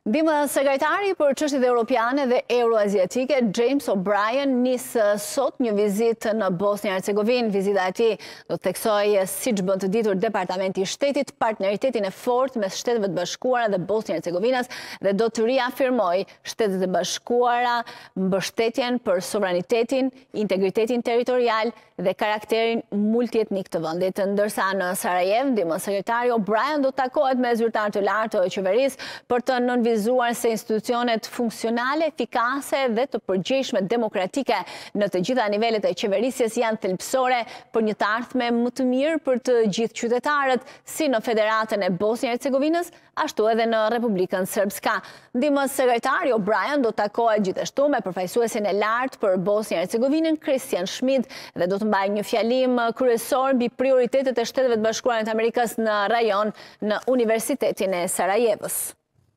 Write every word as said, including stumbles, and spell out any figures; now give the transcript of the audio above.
Ndihmë sekretari për çështjet europiane dhe euroaziatike James O'Brien nis sot një vizitë në Bosnjë Hercegovinë. Vizita e tij do të theksojë, siç bën të ditur Departamenti i Shtetit, partneritetin e fortë mes Shteteve të Bashkuara dhe Bosnjë Hercegovinës dhe do të riafirmojë Shtetet e Bashkuara mbështetjen për sovranitetin, integritetin territorial dhe karakterin multietnik të vendit. Ndërsa në Sarajevo, ndihmë sekretari O'Brien do të takohet me zyrtar të lartë të qeverisë për të nënvizuar se institucionet funksionale, efikase dhe të përgjegjshme demokratike në të gjitha nivelet e qeverisjes janë thelbësore për një të ardhme më të mirë për të gjithë qytetarët, si në Federatën e Bosnjë Hercegovinës, ashtu edhe në Republikën Srpska. Ndihmës sekretari O'Brien do të takohet gjithashtu me përfaqësuesin e lartë për Bosnjë Hercegovinën, Christian Schmid, dhe do të mbajë një fjalim kryesor mbi prioritetet e Shteteve të Bashkuara të Amerikës në rajon në Universitetin e Sarajevës.